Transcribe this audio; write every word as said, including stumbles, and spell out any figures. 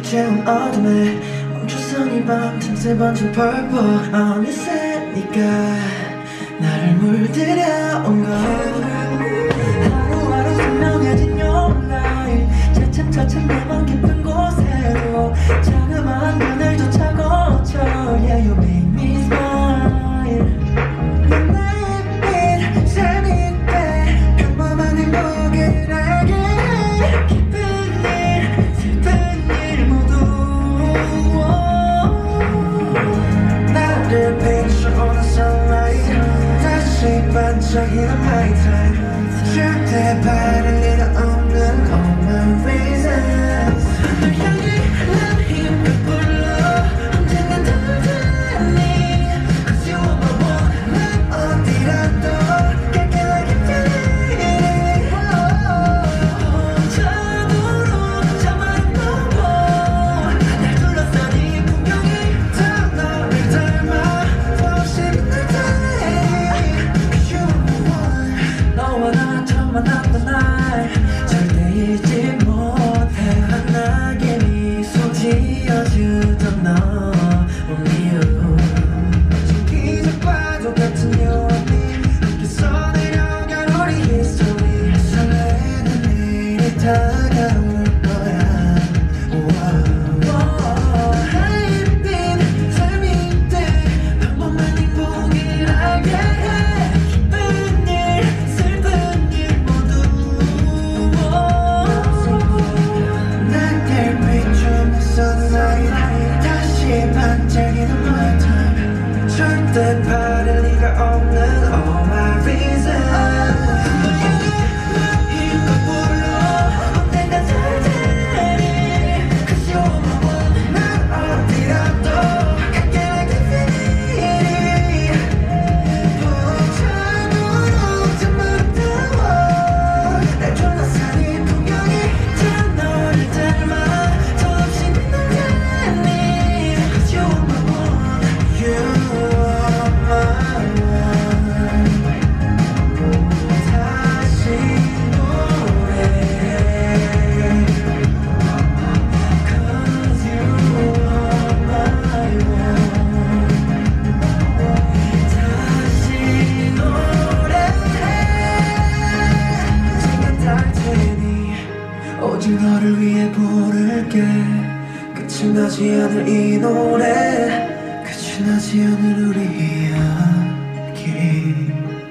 채운 어둠에 멈춰선 이 밤 틈새 번진 purple. 어느새 네가 나를 물들여온 걸. 하루하루 선명해진 your light. 차츰차츰 내 맘 깊은 곳에로 자그마한 그늘조차 거쳐. Yeah, you make me smile. 넌 나의 빛, 삶이 돼. 평범한 행복을 알게 해. 기쁜 일, 슬픈 일 모두 나를 비춰오는 sunlight. 다시 반짝이는 my time. 절대 바랄 일 없는 all my reasons. 널 향해 난 힘껏 불러 언젠간 더 테니. Cause you are my one. 난 어디라도 갈게 like infinity. 혼자도록 저만 넘어. 날 둘러싼 이 풍경이 다 너를 닮아. 더없이 빛날 테니. Cause you are my one. 너와 나 처음 만났던 날 절대 잊지 못해. 환하게 미소 지어주던 너 only you. 마치 기적과도 같은 요원이 함께서 내려간 우리 history. 설레는 내일이 다가올 거야. 하얀빛 삶이 돼. 평범한 행복을 알게 해. 기쁜 일, 슬픈 일 모두 나를 비추는 sunlight. 다시 반짝이는 my time. 절대 바랄 리가 없는 all my reasons. 널 향해 난 힘껏 불러 언젠간 설 테니. Cause you are my one. 난 어디라도 갈게 like infinity. 포착으로 틈을 태워. 날 둘러싼 이 풍경이 다 너를 닮아. 더없이 빛날 테니. Cause you are my one. You are my one. 다시 노래해. Cause you are my one. 다시 노래해. 언젠간 닿을 테니. 오직 너를 위해 부를게. 끝이 나지 않을 이 노래. 끝이 나지 않을 우리 이야기.